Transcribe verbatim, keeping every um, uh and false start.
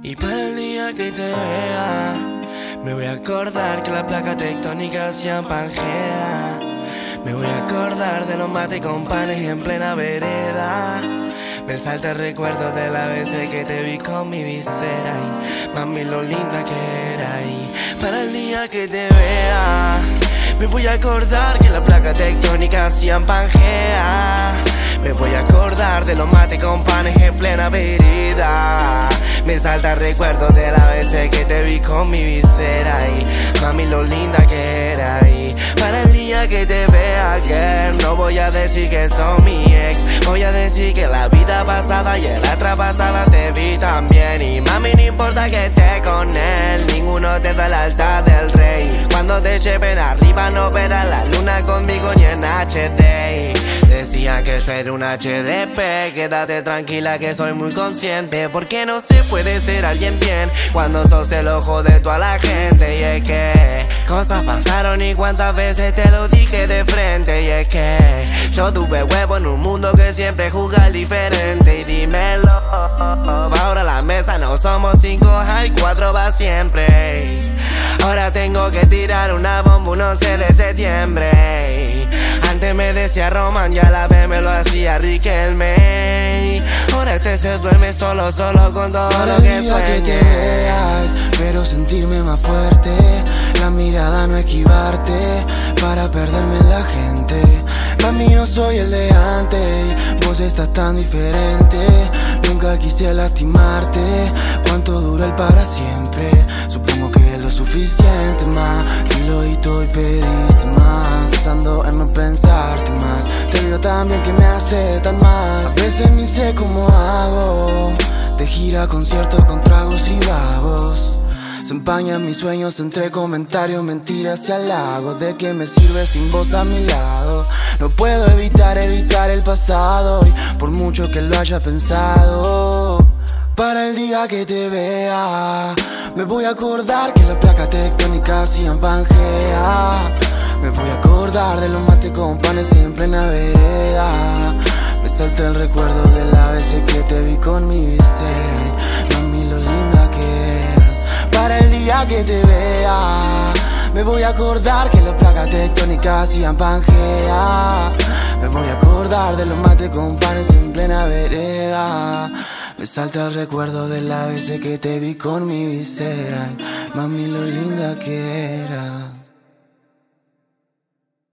Y para el día que te vea, me voy a acordar que la placa tectónica hacían Pangea. Me voy a acordar de los mates con panes en plena vereda. Me salta el recuerdo de la vez que te vi con mi visera. Y mami, lo linda que era. Y para el día que te vea, me voy a acordar que la placa tectónica hacían Pangea. Me voy a acordar de los mates con panes en plena vereda. Me salta el recuerdo de la vez que te vi con mi visera. Y mami, lo linda que era. Y para el día que te vea, que no voy a decir que son mi ex. Voy a decir que la vida pasada y en la otra pasada te vi también. Y mami, no importa que esté con él, ninguno te da el altar del rey. Cuando te lleven arriba no verás la luna conmigo ni en H D. Decían que yo era un H D P, quédate tranquila que soy muy consciente. Porque no se puede ser alguien bien cuando sos el ojo de toda la gente. Y es que cosas pasaron y cuántas veces te lo dije de frente. Y es que yo tuve huevo en un mundo que siempre juzga al diferente. Y dímelo, ahora la mesa no somos cinco, hay cuatro va siempre. Ahora tengo que tirar una bomba un once de septiembre. Antes me decía Roman y a la vez me lo hacía Riquelme. Ahora este se duerme solo, solo con todo Para lo que el día sueñe. que te veas, pero sentirme más fuerte. La mirada no esquivarte para perderme en la gente. Mami, no soy el de antes, vos estás tan diferente. Nunca quise lastimarte, cuánto dura el para siempre. Supongo que es lo suficiente más. Si lo oíste y pediste más, ando en no pensarte más. Te veo tan bien que me hace tan mal. A veces ni sé cómo hago. De gira, conciertos con tragos y vagos. Se empañan mis sueños entre comentarios, mentiras y halagos. ¿De qué me sirve sin vos a mi lado? No puedo evitar, evitar el pasado. Y por mucho que lo haya pensado, para el día que te vea, me voy a acordar que la placa tectónica hacían Pangea. Me voy a acordar de los mates con panes en plena vereda. Me salta el recuerdo de la vez que te vi con mi visera. Y mami, lo linda que eras. Para el día que te vea, me voy a acordar que la placa tectónica hacían Pangea. Me voy a acordar de los mates con panes en plena vereda. Me salta el recuerdo de la vez que te vi con mi visera. Y mami, lo linda que eras.